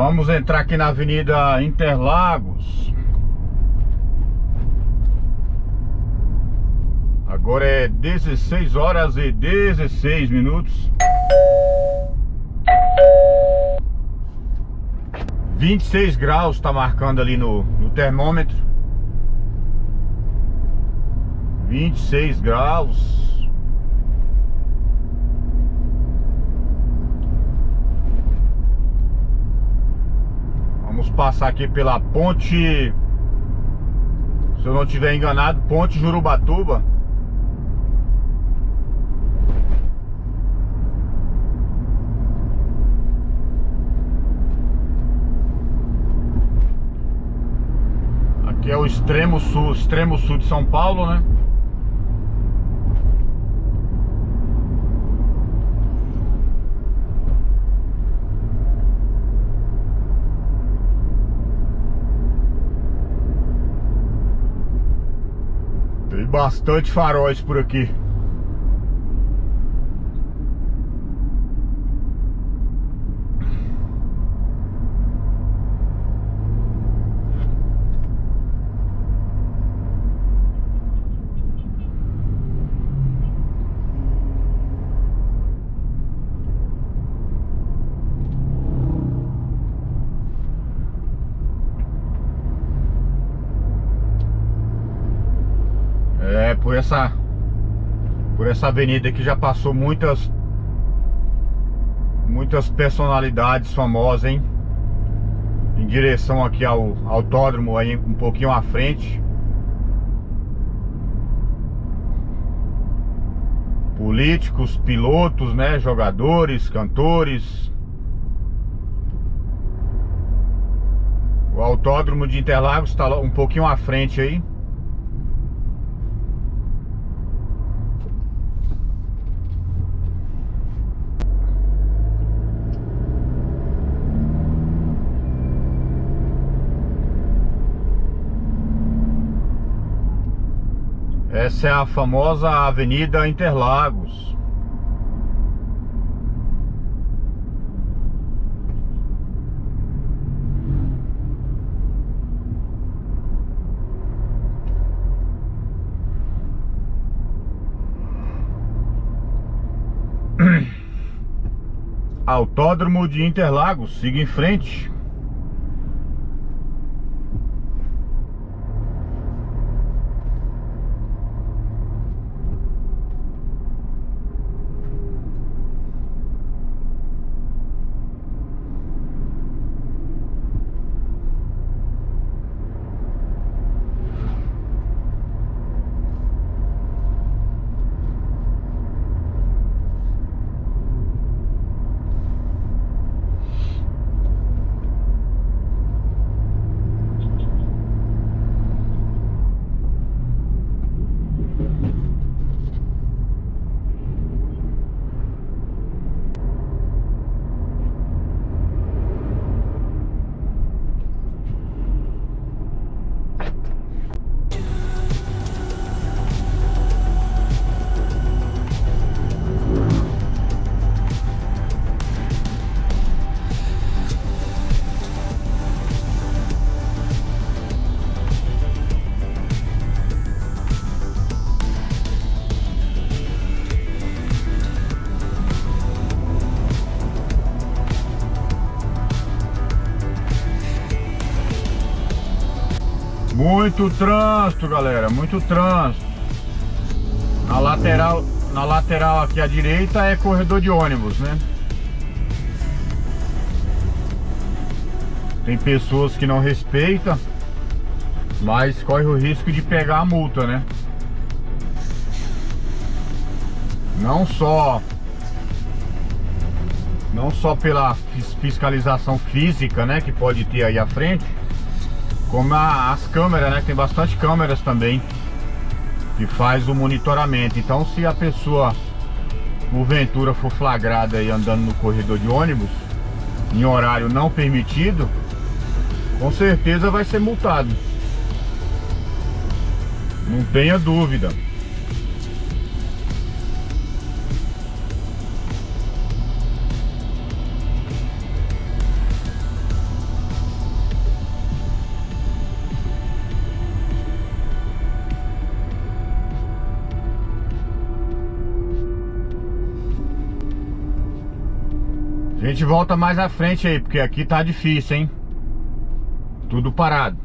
Vamos entrar aqui na Avenida Interlagos. Agora é 16 horas e 16 minutos. 26 graus tá marcando ali no termômetro. 26 graus. Vamos passar aqui pela ponte, se eu não estiver enganado, Ponte Jurubatuba. Aqui é o extremo sul de São Paulo, né? Tem bastante faróis por aqui. Por essa avenida aqui já passou muitas personalidades famosas, hein? Em direção aqui ao autódromo, aí um pouquinho à frente. Políticos, pilotos, né? Jogadores, cantores. O autódromo de Interlagos está um pouquinho à frente aí. Essa é a famosa Avenida Interlagos. Autódromo de Interlagos, siga em frente. Muito trânsito, galera, muito trânsito. Na lateral aqui à direita é corredor de ônibus, né? Tem pessoas que não respeitam, mas corre o risco de pegar a multa, né? Não só pela fiscalização física, né, que pode ter aí à frente, como as câmeras, né? Tem bastante câmeras também que faz o monitoramento. Então, se a pessoa porventura for flagrada aí andando no corredor de ônibus em horário não permitido, com certeza vai ser multado. Não tenha dúvida. A gente volta mais à frente aí, porque aqui tá difícil, hein? Tudo parado.